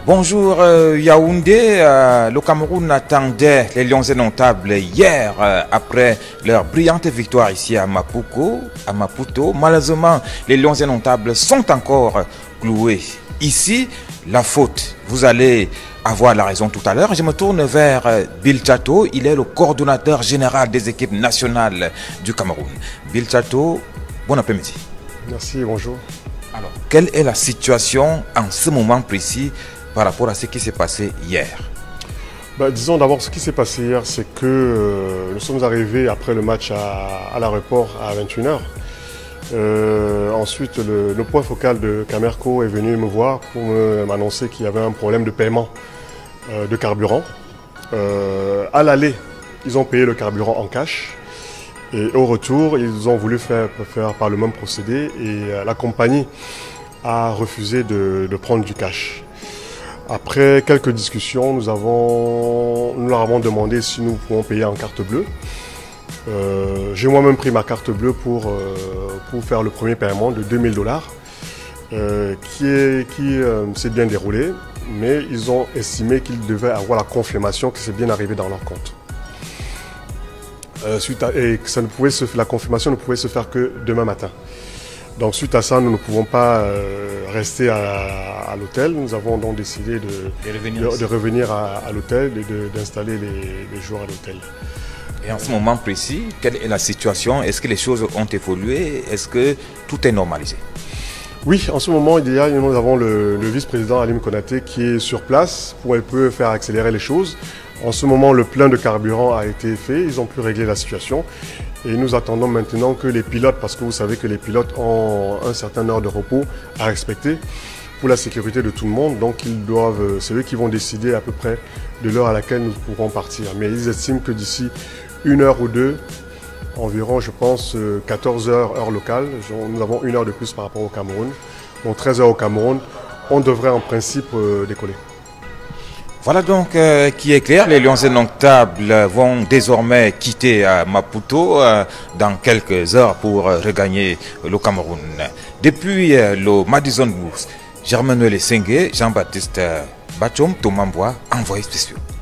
Bonjour Yaoundé, le Cameroun attendait les Lions indomptables hier après leur brillante victoire ici à Maputo. Malheureusement, les Lions indomptables sont encore cloués. Ici, la faute, vous allez avoir la raison tout à l'heure. Je me tourne vers Bill Chato, il est le coordonnateur général des équipes nationales du Cameroun. Bill Chato, bon après-midi. Merci, bonjour. Alors, quelle est la situation en ce moment précis par rapport à ce qui s'est passé hier? Disons d'abord ce qui s'est passé hier, c'est que nous sommes arrivés après le match à l'aéroport à 21h. Ensuite, le point focal de Camerco est venu me voir pour m'annoncer qu'il y avait un problème de paiement de carburant. À l'aller, ils ont payé le carburant en cash. Et au retour, ils ont voulu faire par le même procédé et la compagnie a refusé de prendre du cash. Après quelques discussions, nous leur avons demandé si nous pouvons payer en carte bleue. J'ai moi-même pris ma carte bleue pour faire le premier paiement de $2000 qui s'est bien déroulé, mais ils ont estimé qu'ils devaient avoir la confirmation que c'est bien arrivé dans leur compte. La confirmation ne pouvait se faire que demain matin. Donc suite à ça, nous ne pouvons pas rester à l'hôtel. Nous avons donc décidé de revenir à l'hôtel et d'installer les jours à l'hôtel. Et en ce moment précis, quelle est la situation? Est-ce que les choses ont évolué? Est-ce que tout est normalisé? Oui, en ce moment, nous avons le vice-président Alim Konaté qui est sur place pour peut faire accélérer les choses. En ce moment, le plein de carburant a été fait, ils ont pu régler la situation. Et nous attendons maintenant que les pilotes, parce que vous savez que les pilotes ont un certain heure de repos à respecter pour la sécurité de tout le monde. Donc c'est eux qui vont décider à peu près de l'heure à laquelle nous pourrons partir. Mais ils estiment que d'ici 1 heure ou 2, environ, je pense, 14 heures, heure locale, nous avons 1 heure de plus par rapport au Cameroun. Donc 13 heures au Cameroun, on devrait en principe décoller. Voilà donc qui est clair, les Lions indomptables vont désormais quitter Maputo dans quelques heures pour regagner le Cameroun. Depuis le Madison Blues, Germain Sengue, Jean-Baptiste Bachom, Thomas Mbois, envoyés spéciaux.